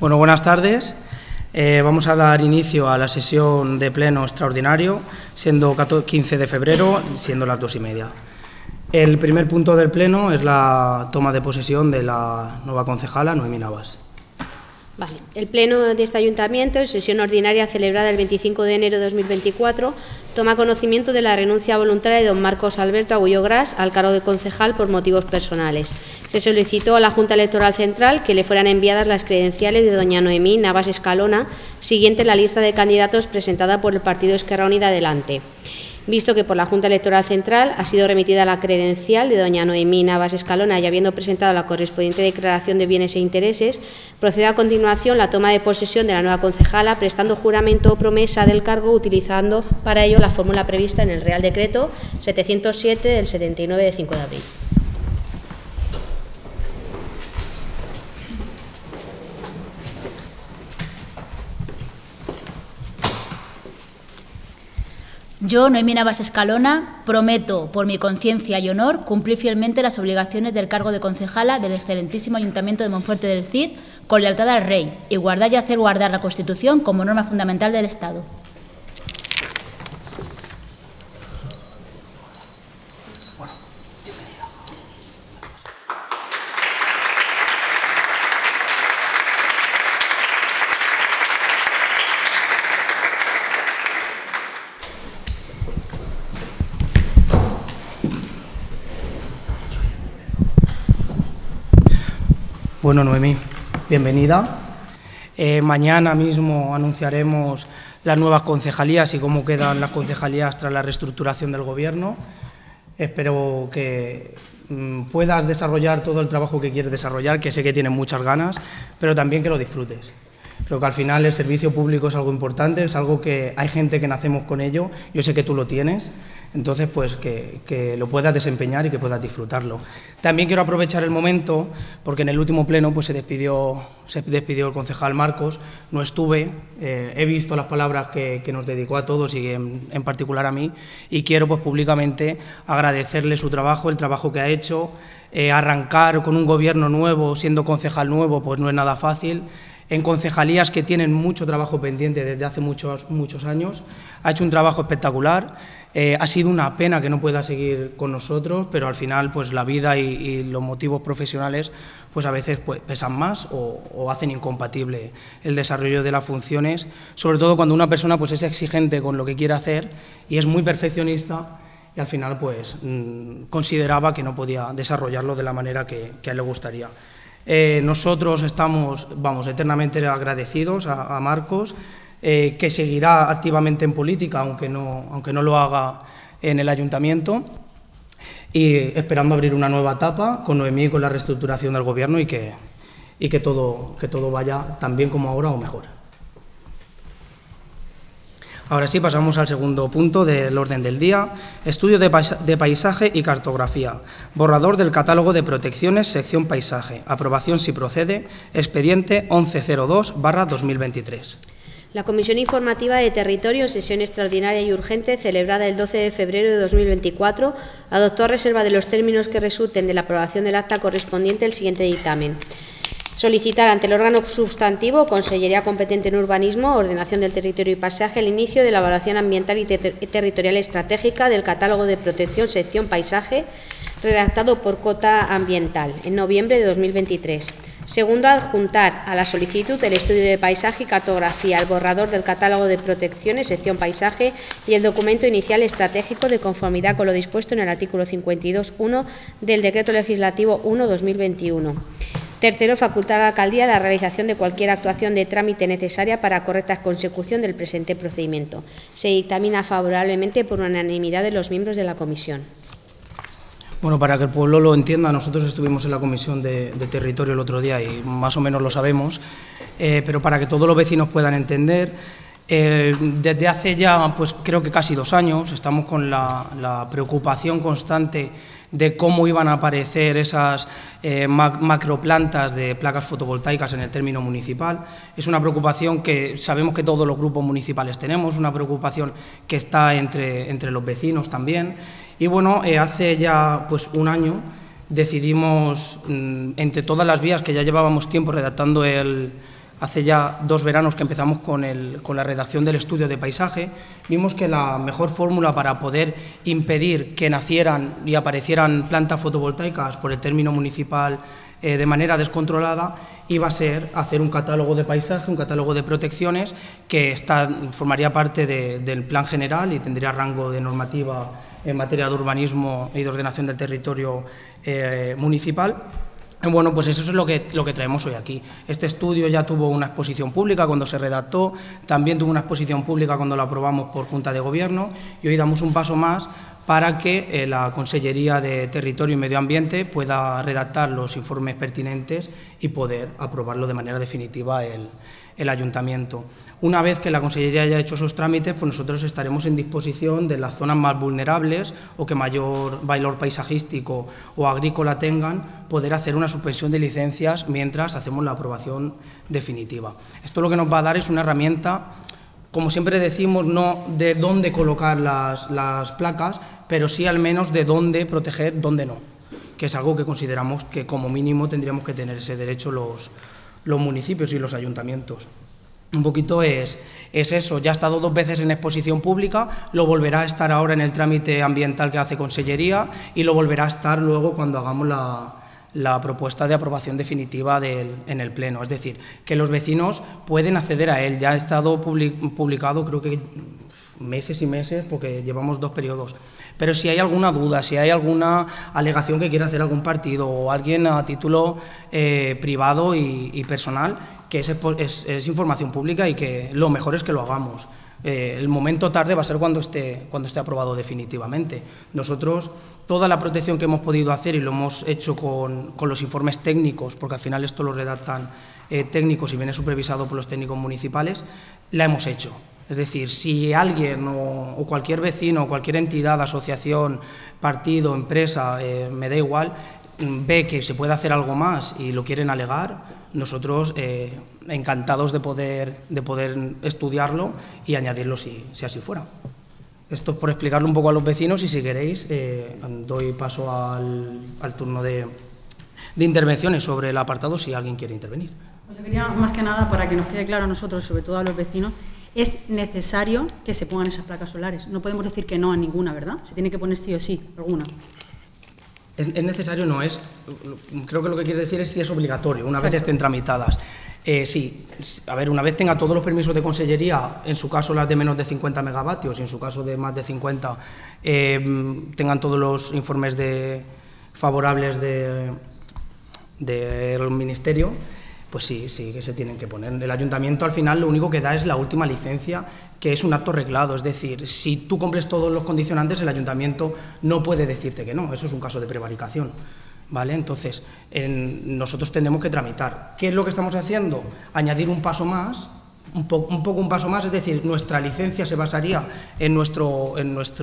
Bueno, buenas tardes. Vamos a dar inicio a la sesión de pleno extraordinario, siendo 15 de febrero, siendo las 2:30. El primer punto del pleno es la toma de posesión de la nueva concejala, Noemí Navas. Vale. El Pleno de este Ayuntamiento, en sesión ordinaria celebrada el 25 de enero de 2024, toma conocimiento de la renuncia voluntaria de don Marcos Alberto Agullo Gras al cargo de concejal por motivos personales. Se solicitó a la Junta Electoral Central que le fueran enviadas las credenciales de doña Noemí Navas Escalona, siguiente en la lista de candidatos presentada por el Partido Esquerra Unida Adelante. Visto que por la Junta Electoral Central ha sido remitida la credencial de doña Noemí Navas Escalona y habiendo presentado la correspondiente declaración de bienes e intereses, procede a continuación la toma de posesión de la nueva concejala, prestando juramento o promesa del cargo, utilizando para ello la fórmula prevista en el Real Decreto 707 del 79 de 5 de abril. Yo, Noemí Navas Escalona, prometo, por mi conciencia y honor, cumplir fielmente las obligaciones del cargo de concejala del excelentísimo Ayuntamiento de Monforte del Cid, con lealtad al Rey, y guardar y hacer guardar la Constitución como norma fundamental del Estado. Bueno, Noemí, bienvenida. Mañana mismo anunciaremos las nuevas concejalías y cómo quedan las concejalías tras la reestructuración del Gobierno. Espero que puedas desarrollar todo el trabajo que quieres desarrollar, que sé que tienes muchas ganas, pero también que lo disfrutes. Creo que al final el servicio público es algo importante, es algo que hay gente que nacemos con ello, yo sé que tú lo tienes, entonces pues que lo puedas desempeñar y que puedas disfrutarlo. También quiero aprovechar el momento, porque en el último pleno pues se despidió el concejal Marcos, no estuve, he visto las palabras que nos dedicó a todos y en particular a mí, y quiero pues públicamente agradecerle su trabajo, el trabajo que ha hecho. Arrancar con un gobierno nuevo, siendo concejal nuevo, pues no es nada fácil. En concejalías que tienen mucho trabajo pendiente desde hace muchos años. Ha hecho un trabajo espectacular. Ha sido una pena que no pueda seguir con nosotros, pero al final pues la vida y los motivos profesionales pues a veces pues, pesan más o hacen incompatible el desarrollo de las funciones, sobre todo cuando una persona pues es exigente con lo que quiere hacer y es muy perfeccionista y al final pues consideraba que no podía desarrollarlo de la manera que a él le gustaría. Nosotros estamos, eternamente agradecidos a Marcos, que seguirá activamente en política, aunque no lo haga en el Ayuntamiento, y esperando abrir una nueva etapa con Noemí, con la reestructuración del Gobierno y que todo vaya tan bien como ahora o mejor. Ahora sí, pasamos al segundo punto del orden del día. Estudio de paisaje y cartografía. Borrador del catálogo de protecciones, sección paisaje. Aprobación si procede. Expediente 1102/2023. La Comisión Informativa de Territorio, en sesión extraordinaria y urgente, celebrada el 12 de febrero de 2024, adoptó a reserva de los términos que resulten de la aprobación del acta correspondiente el siguiente dictamen. Solicitar ante el órgano sustantivo, Consellería competente en urbanismo, ordenación del territorio y paisaje, el inicio de la evaluación ambiental y territorial estratégica del catálogo de protección sección paisaje, redactado por Cota Ambiental, en noviembre de 2023. Segundo, adjuntar a la solicitud el estudio de paisaje y cartografía, el borrador del catálogo de protecciones, sección paisaje y el documento inicial estratégico de conformidad con lo dispuesto en el artículo 52.1 del Decreto Legislativo 1/2021. Tercero, facultar a la Alcaldía la realización de cualquier actuación de trámite necesaria para correcta consecución del presente procedimiento. Se dictamina favorablemente por unanimidad de los miembros de la comisión. Bueno, para que el pueblo lo entienda, nosotros estuvimos en la Comisión de Territorio el otro día y más o menos lo sabemos, pero para que todos los vecinos puedan entender, desde hace ya, pues creo que casi 2 años, estamos con la preocupación constante de cómo iban a aparecer esas macroplantas de placas fotovoltaicas en el término municipal. Es una preocupación que sabemos que todos los grupos municipales tenemos, una preocupación que está entre los vecinos también. Y bueno, hace ya pues 1 año decidimos, entre todas las vías que ya llevábamos tiempo redactando hace ya 2 veranos que empezamos con la redacción del estudio de paisaje, vimos que la mejor fórmula para poder impedir que nacieran y aparecieran plantas fotovoltaicas por el término municipal de manera descontrolada iba a ser hacer un catálogo de paisaje, un catálogo de protecciones que formaría parte del plan general y tendría rango de normativa en materia de urbanismo y de ordenación del territorio municipal. Bueno, pues eso es lo que traemos hoy aquí. Este estudio ya tuvo una exposición pública cuando se redactó, también tuvo una exposición pública cuando lo aprobamos por Junta de Gobierno y hoy damos un paso más para que la Consellería de Territorio y Medio Ambiente pueda redactar los informes pertinentes y poder aprobarlo de manera definitiva el Ayuntamiento. Una vez que la Consellería haya hecho esos trámites, pues nosotros estaremos en disposición de las zonas más vulnerables o que mayor valor paisajístico o agrícola tengan, poder hacer una suspensión de licencias mientras hacemos la aprobación definitiva. Esto lo que nos va a dar es una herramienta, como siempre decimos, no de dónde colocar las placas, pero sí al menos de dónde proteger, dónde no, que es algo que consideramos que como mínimo tendríamos que tener ese derecho los municipios y los ayuntamientos. Un poquito es eso, ya ha estado 2 veces en exposición pública, lo volverá a estar ahora en el trámite ambiental que hace Consellería y lo volverá a estar luego cuando hagamos la propuesta de aprobación definitiva en el Pleno. Es decir, que los vecinos pueden acceder a él. Ya ha estado publicado creo que meses y meses porque llevamos 2 periodos. Pero si hay alguna duda, si hay alguna alegación que quiera hacer algún partido o alguien a título privado y personal, que es información pública y que lo mejor es que lo hagamos. El momento tarde va a ser cuando esté aprobado definitivamente. Nosotros, toda la protección que hemos podido hacer, y lo hemos hecho con los informes técnicos, porque al final esto lo redactan técnicos y viene supervisado por los técnicos municipales, la hemos hecho. Es decir, si alguien o cualquier vecino, cualquier entidad, asociación, partido, empresa, me da igual, ve que se puede hacer algo más y lo quieren alegar, nosotros encantados de poder estudiarlo y añadirlo si así fuera. Esto es por explicarlo un poco a los vecinos y si queréis doy paso al turno de intervenciones sobre el apartado si alguien quiere intervenir. Pues yo quería, más que nada, para que nos quede claro a nosotros, sobre todo a los vecinos, es necesario que se pongan esas placas solares. No podemos decir que no a ninguna, ¿verdad? Se tiene que poner sí o sí, alguna. Es necesario, no es. Creo que lo que quiere decir es si es obligatorio, una vez estén tramitadas. Sí, a ver, una vez tenga todos los permisos de Consellería, en su caso las de menos de 50 megavatios y en su caso de más de 50, tengan todos los informes favorables del Ministerio, pues sí que se tienen que poner. El Ayuntamiento al final lo único que da es la última licencia, que es un acto reglado, es decir, si tú cumples todos los condicionantes, el Ayuntamiento no puede decirte que no, eso es un caso de prevaricación, ¿vale? Entonces, nosotros tendremos que tramitar. ¿Qué es lo que estamos haciendo? Añadir un paso más, un paso más, es decir, nuestra licencia se basaría en nuestro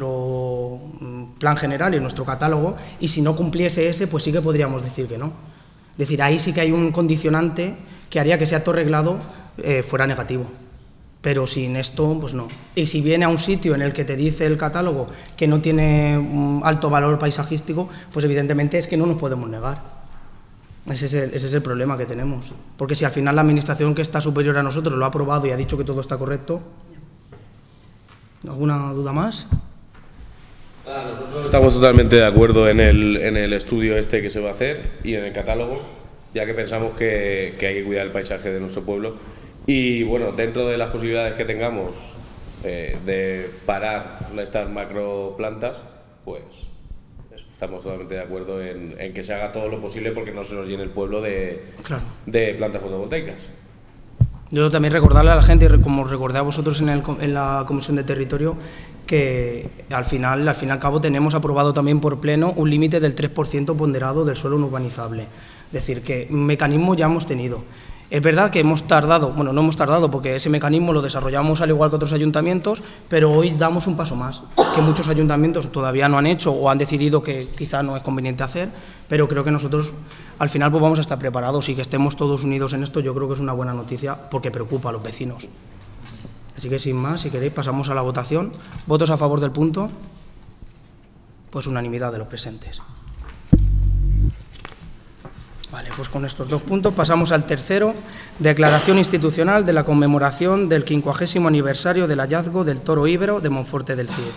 plan general, en nuestro catálogo, y si no cumpliese ese, pues sí que podríamos decir que no. Es decir, ahí sí que hay un condicionante que haría que ese acto reglado fuera negativo. Pero sin esto, pues no. Y si viene a un sitio en el que te dice el catálogo que no tiene un alto valor paisajístico, pues evidentemente es que no nos podemos negar. Ese es el problema que tenemos. Porque si al final la administración que está superior a nosotros lo ha aprobado y ha dicho que todo está correcto, ¿alguna duda más? Nosotros estamos totalmente de acuerdo en el estudio este que se va a hacer y en el catálogo, ya que pensamos que hay que cuidar el paisaje de nuestro pueblo. Y bueno, dentro de las posibilidades que tengamos de parar estas macroplantas, pues estamos totalmente de acuerdo en que se haga todo lo posible porque no se nos llene el pueblo de plantas fotovoltaicas. Yo también recordarle a la gente, como recordé a vosotros en la Comisión de Territorio, que al final y al cabo tenemos aprobado también por pleno un límite del 3% ponderado del suelo no urbanizable. Es decir, que un mecanismo ya hemos tenido. Es verdad que hemos tardado, bueno, no hemos tardado porque ese mecanismo lo desarrollamos al igual que otros ayuntamientos, pero hoy damos un paso más, que muchos ayuntamientos todavía no han hecho o han decidido que quizá no es conveniente hacer, pero creo que nosotros al final pues vamos a estar preparados y que estemos todos unidos en esto yo creo que es una buena noticia porque preocupa a los vecinos. Así que sin más, si queréis pasamos a la votación. ¿Votos a favor del punto? Pues unanimidad de los presentes. Vale, pues con estos 2 puntos pasamos al tercero, declaración institucional de la conmemoración del 50º aniversario del hallazgo del toro íbero de Monforte del Cid,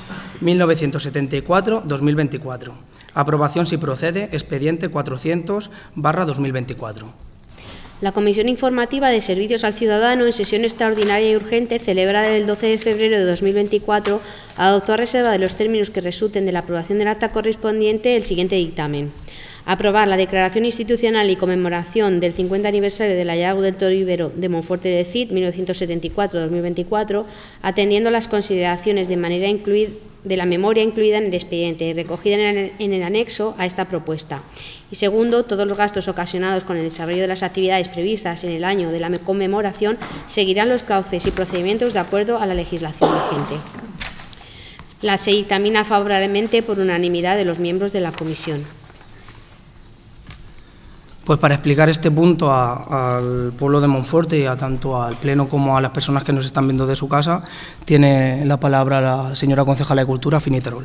1974-2024. Aprobación si procede, expediente 400/2024. La Comisión Informativa de Servicios al Ciudadano, en sesión extraordinaria y urgente celebrada el 12 de febrero de 2024, adoptó a reserva de los términos que resulten de la aprobación del acta correspondiente el siguiente dictamen. Aprobar la declaración institucional y conmemoración del 50 aniversario del hallazgo del toro íbero de Monforte del Cid, 1974-2024, atendiendo a las consideraciones de la memoria incluida en el expediente y recogida en el anexo a esta propuesta. Y segundo, todos los gastos ocasionados con el desarrollo de las actividades previstas en el año de la conmemoración seguirán los cauces y procedimientos de acuerdo a la legislación vigente. Se dictamina favorablemente por unanimidad de los miembros de la comisión. Pues para explicar este punto al pueblo de Monforte y tanto al Pleno como a las personas que nos están viendo de su casa, tiene la palabra la señora concejala de Cultura, Fini Terol.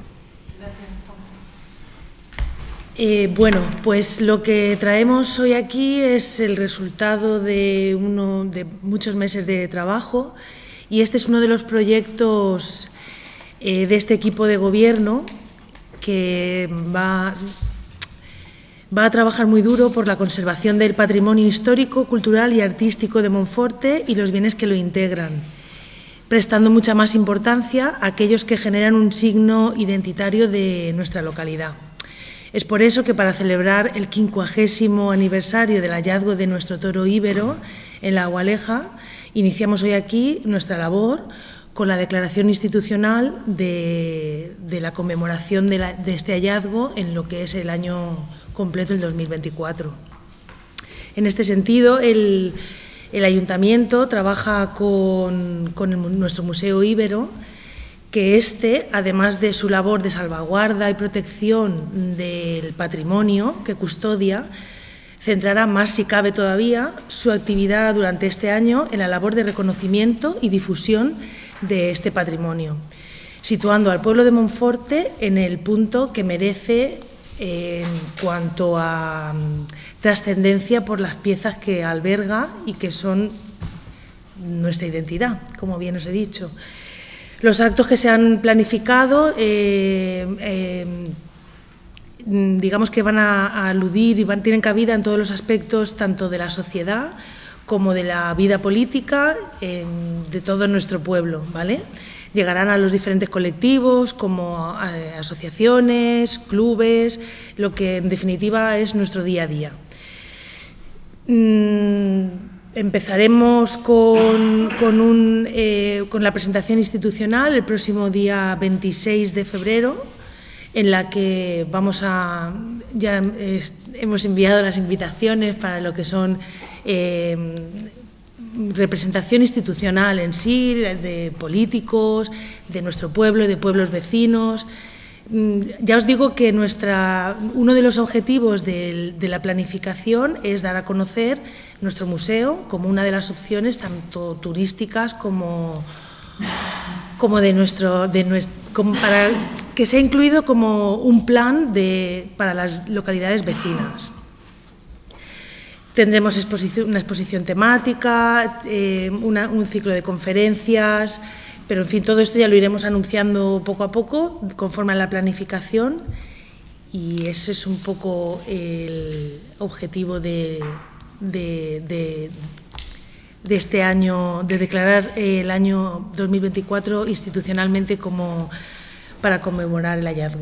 Bueno, pues lo que traemos hoy aquí es el resultado de muchos meses de trabajo, y este es uno de los proyectos de este equipo de gobierno que va a trabajar muy duro por la conservación del patrimonio histórico, cultural y artístico de Monforte y los bienes que lo integran, prestando mucha más importancia a aquellos que generan un signo identitario de nuestra localidad. Es por eso que, para celebrar el 50º aniversario del hallazgo de nuestro toro íbero en La Agualeja, iniciamos hoy aquí nuestra labor con la declaración institucional de la conmemoración de este hallazgo en lo que es el año completo, el 2024. En este sentido, el Ayuntamiento trabaja con nuestro Museo Íbero, que además de su labor de salvaguarda y protección del patrimonio que custodia, centrará más, si cabe todavía, su actividad durante este año en la labor de reconocimiento y difusión de este patrimonio, situando al pueblo de Monforte en el punto que merece en cuanto a trascendencia por las piezas que alberga y que son nuestra identidad, como bien os he dicho. Los actos que se han planificado digamos que van a aludir y tienen cabida en todos los aspectos, tanto de la sociedad como de la vida política de todo nuestro pueblo, ¿vale? Llegarán a los diferentes colectivos, como asociaciones, clubes, lo que en definitiva es nuestro día a día. Empezaremos con la presentación institucional el próximo día 26 de febrero, en la que ya hemos enviado las invitaciones para lo que son representación institucional en sí, de políticos, de nuestro pueblo y de pueblos vecinos. Ya os digo que uno de los objetivos de la planificación es dar a conocer nuestro museo como una de las opciones tanto turísticas como para que sea incluido como un plan para las localidades vecinas. Tendremos una exposición temática, un ciclo de conferencias, pero en fin, todo esto ya lo iremos anunciando poco a poco, conforme a la planificación, y ese es un poco el objetivo de este año, de declarar el año 2024 institucionalmente como para conmemorar el hallazgo.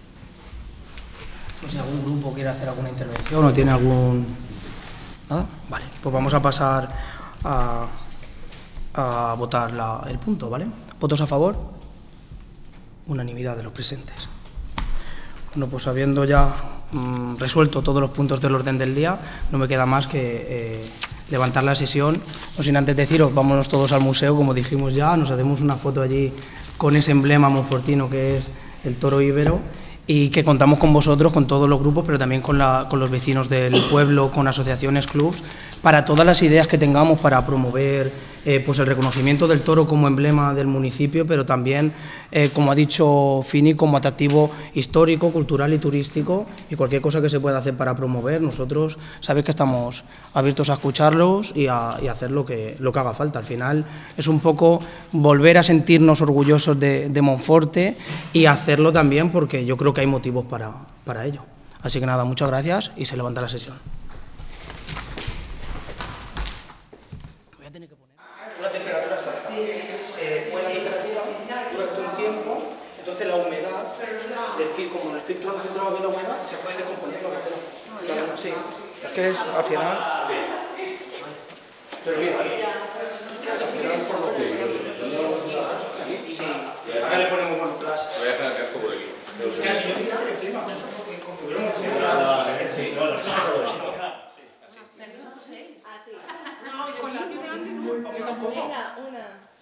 Si algún grupo quiere hacer alguna intervención o tiene algún... ¿Nada? Vale, pues vamos a pasar a votar el punto, ¿vale? ¿Votos a favor? Unanimidad de los presentes. Bueno, pues habiendo ya resuelto todos los puntos del orden del día, no me queda más que levantar la sesión, no sin antes deciros, vámonos todos al museo, como dijimos ya, nos hacemos una foto allí con ese emblema monfortino que es el toro íbero, y que contamos con vosotros, con todos los grupos, pero también con los vecinos del pueblo, con asociaciones, clubs, para todas las ideas que tengamos para promover pues el reconocimiento del toro como emblema del municipio, pero también, como ha dicho Fini, como atractivo histórico, cultural y turístico, y cualquier cosa que se pueda hacer para promover. Nosotros sabéis que estamos abiertos a escucharlos y a hacer lo que haga falta. Al final es un poco volver a sentirnos orgullosos de Monforte y hacerlo también porque yo creo que hay motivos para ello. Así que nada, muchas gracias y se levanta la sesión. Voy a tener que poner una temperatura exacta. Se fue la temperatura durante un tiempo, entonces la humedad del filtro, como en el filtro no filtraba bien la humedad, se fue descomponiendo la tela. Claro, sí. Es que es al final. Pero bien, sí, ahora le ponemos buenos flash. Voy a dejar el casco por aquí. Es que si yo quería hacer el clima, Venga, una.